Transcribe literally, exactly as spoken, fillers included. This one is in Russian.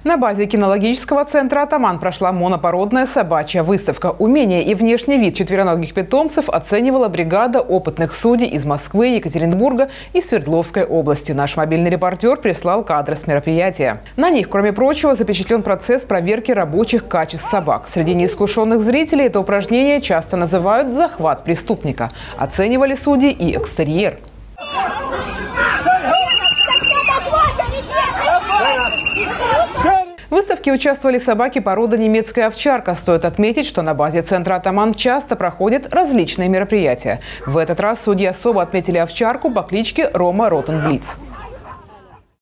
На базе кинологического центра «Атаман» прошла монопородная собачья выставка. Умение и внешний вид четвероногих питомцев оценивала бригада опытных судей из Москвы, Екатеринбурга и Свердловской области. Наш мобильный репортер прислал кадры с мероприятия. На них, кроме прочего, запечатлен процесс проверки рабочих качеств собак. Среди неискушенных зрителей это упражнение часто называют «захват преступника». Оценивали судьи и экстерьер. В выставке участвовали собаки породы немецкая овчарка. Стоит отметить, что на базе центра «Атаман» часто проходят различные мероприятия. В этот раз судьи особо отметили овчарку по кличке Рома Ротенблиц.